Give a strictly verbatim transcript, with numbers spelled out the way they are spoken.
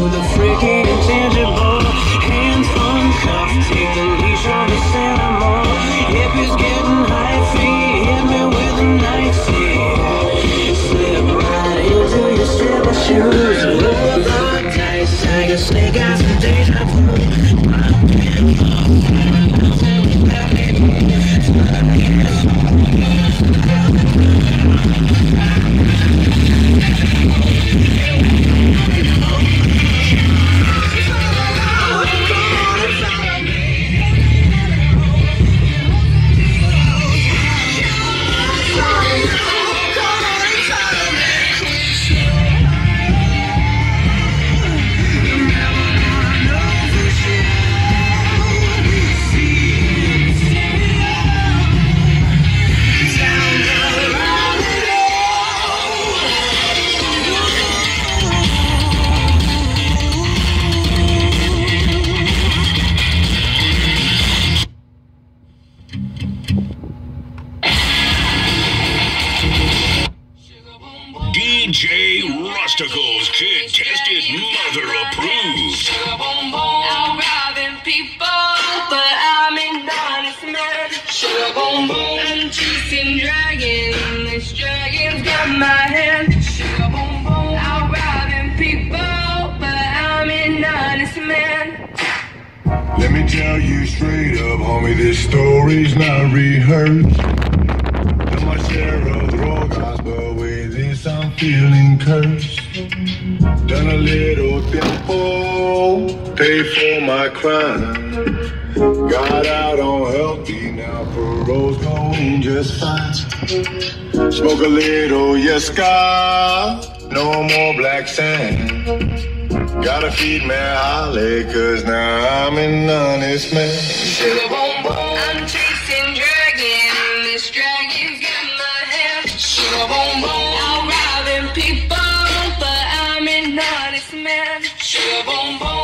the freaky intangible. Hands uncuffed, take the leash on this animal. Hippies getting high feet, hit me with a night seat. Slip right into your stripper shoes. Roll the dice, I can sneak out some deja vu. D J Rusticles, kid tested, mother approved. I'm robbing people, but I'm an honest man. Sugar boom boom, I'm chasing dragons. This dragon's got my hand. Sugar boom boom, I'm robbing people, but I'm an honest man. Let me tell you straight up, homie, this story's not rehearsed. Done my share of drogas, but with this I'm feeling cursed. Done a little tempo, pay for my crime. Got out on healthy, now parole's going just fine. Smoke a little Yeska, no more black sand. Gotta feed me Holly, cause now I'm an honest man. Sugar boom boom, I'm chasing dragons. This dragon's got my hand. Sugar boom boom, I'm robbing people, but I'm an honest man. Sugar boom boom.